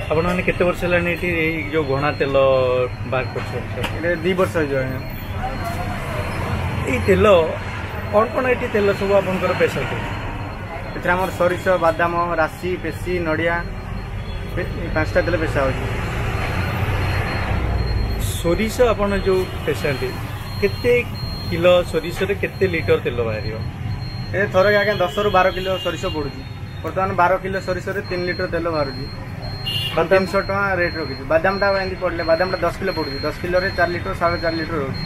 आपण मैंने केते वर्ष है जो घोणा तेल बाहर कर 2 वर्ष हो तेल कौन कौन ये तेल सब आप स्पेशलिटी आम सरिष बादाम राशि पेशी नड़िया 5टा तेल पेशा हो सोरिष आपन जो स्पेशलिटी केते किलो सोरिष रे केते लीटर तेल बाहर ए थर आज्ञा 10 ରୁ 12 किलो सरिष पड़ू बर्तमान 12 किलो सरिष 3 लीटर तेल बाहर 300 टका रेट रखी बादाम टा एमती पड़े बादाम टा 10 किलो पड़ू 10 किलो 4 लीटर 4.5 लीटर रोज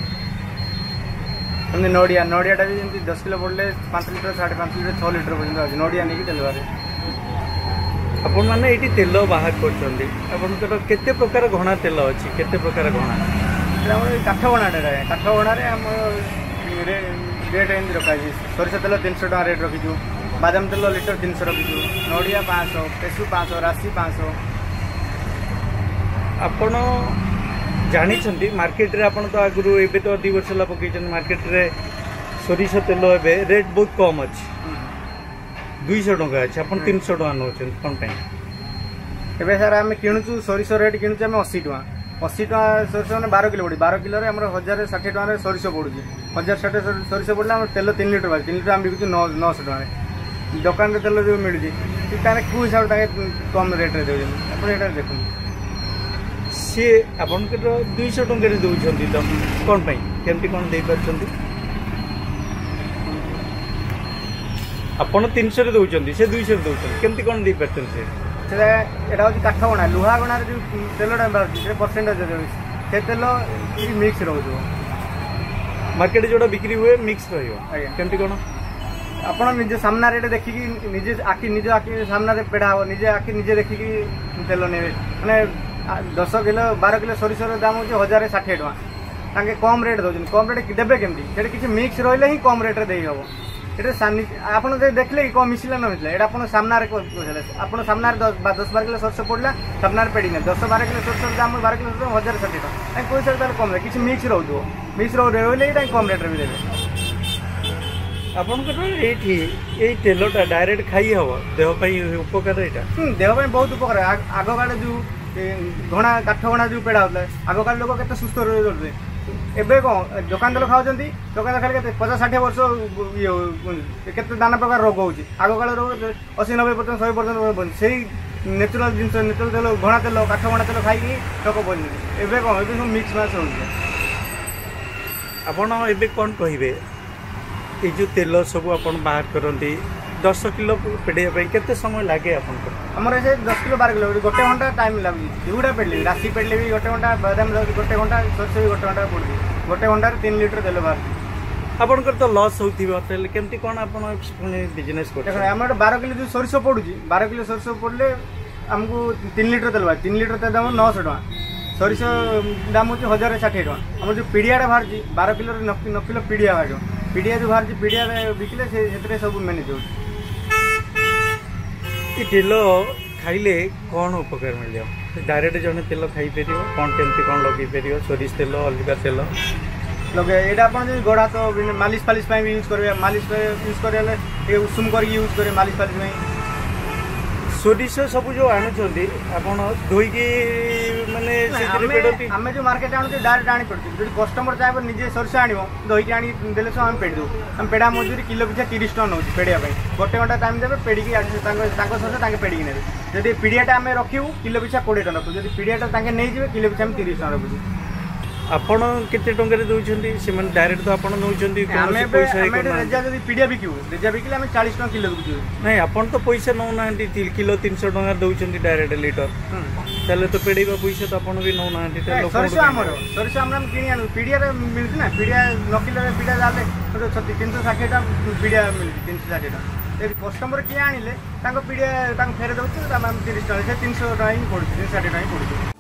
नड़िया नड़िया टा भी 10 किलो पड़े 5 लीटर 5.5 लीटर 6 लीटर पर्यटन नड़िया नहीं तेल बाहर आपण मैंने ये तेल बाहर कर केते प्रकार घोणा तेल अच्छी केते प्रकार घोणा काठ घोणाटे काठ घोणारे आम रेट एमती रखा सरिष तेल 300 टका रेट रखीचु बादाम तेल लीटर 300 रखीचु नड़िया 500 पेशु 500 राशि 500 आपण जानी मार्केट रे आपण तो आगु एबे तो 2 वर्ष पकई मार्केट रे सरिष तेल एबे रेट बहुत कम अच्छी 200 टका अच्छे आप 300 टका नौ कौन एबे सर आम किणुचु सरिष रेट किणुचे आम 80 टका 80 टका सरिष मैंने 12 किलो पड़ी 12 किलो 1060 टका सरिष पड़ुची 1060 सरिष पड़े तेल 3 लीटर 3 लीटर आम बिकुचु 900 टका दुकान तेल जो मिलूँ कौ हिसाब से कम रेट रे देते आप देखो सी आप 200 टकर दौरान तो कौन केमती कौन दे पार्टी आपण 300 रे दौरान से 200 रे दौरान केमती कौन दे पार्टी एटा हूँ काठ गणा लुहा गणार जो तेलटा बाहर परसेंटेज से तेल मिक्स रोज मार्केट जो बिक्री हुए मिक्स रमती कौन आप निजे सामना रेट देखिकी निजे आखि सामना पेड़ा हम निजे आखि निजे देखिकी तेल ने मैंने 10 किलो 12 किलो सरिष दाम हो 1060 टका ताके कम रेट दौरान कम रेट देवे केमती किसी मिक्स रही ही कम रेट दे हम ये आप देखले कि कौन मिसला न मिसला ये आप सामने आप सामने 10-12 किलो सरिष पड़ा सामने पेड़ी ना 10-12 किलो सरिष दाम 12 किलो 1060 टका कोई हिसाब से कम किसी मिक्स रोज मिक्स रही कम रेट भी देवे आपंकर ये तेलटा डायरेक्ट खाई हम देहपाई उपकार यहाँ देहपाई बहुत उपकार आग काल जो घोणा काठ घोणा जो पेड़ा होता है आग काल लोक के सुस्थ रही एबे कौन दुकान तेल खाऊँ दुकान खाली 50-60 वर्ष ये के नाना प्रकार रोग होगी आग काल रोग 80-90% 100% से नेचुराल जिन नेचुराल तेल घोणा तेल काठ घोणा तेल खाई लोक बोल एबे कौन ए सब मिक्स मैच हो कौन कहे ये जो तेल सब आप बाहर करती 10 किलो पेड़े केते समय लगे आमर ऐसे 10 किलो 12 किलो गोटे घंटा टाइम लगे दुटा पेड़े राशि पेड़े भी गोटे घंटा बादाम गोटे घंटा सरिष भी गोटे घंटा पड़ती गोटे घंटे 3 लीटर तेल बाहर आपंकर तो लॉस होती केमती कौन आप बिजनेस कर 12 किलो जो सरिष पड़ू 12 किलो सरिष पड़े आमको 3 लीटर तेल बाहर 3 लीटर तेल दाम 900 टका सरिष दाम हो 1060 टका आम जो पिड़िया बाहर 12 किलो 9 किलो पिड़िया बाहर पिड़िया जो बाहर पिड़िया बिकिले से सब मैनेज हो तेल खाइले कौन उपकार मिल डायरेक्ट जन तेल खाई पार कौन केमती कौन लगे पार सोरिष तेल अलग तेल लगे यहाँ आप गोड़ा तो मालिश फालिश भी यूज करेंगे मालिश यूज करें उषुम कर यूज करें मालिश फालिश सोरिष सब जो आणुंट आप धोईकी माने आम जो मार्केट आणु डायरेक्ट आनी पड़ती जो कस्टमर चाहिए निजे सरिष आण धोईकी आनी देले सब आम पेड़ दू आम पेड़ा मजूरी किलो पिछा 30 टका नौ पेड़ापी गोटे घंटा टाइम देवे पेड़िकी सहित पेड़िकी ने जब पिड़ियाटा आम रखू किलो पिछा 20 टका रखू जब पिड़ियाटा नहीं जाए किलो पिछा 30 टका रखुँ आपण केते टंकर दउछंती से मन डायरेक्ट तो आपण नउछंती कोन पैसा रेजा जदी पीडिया बिकिउ रेजा बिकिले हम 40 टका किलो बिकिउ नहीं आपण तो पैसा नौ नांती किलो 300 टका दउछंती डायरेक्ट लीटर तले तो पेडीबा पैसा तो आपण भी नौ नांती तो लोक सरिष हम किनी आनु पीडिया रे मिलती ना पीडिया 9 किलो रे पीडिया जाले 360 टका पीडिया मिलती 360 टका ए कस्टमर किए आनिले तांको पीडिया तांको फेरे दउछ हम 30 टका से 300 टका ही पड़ुछ 360 टका ही पड़ुछ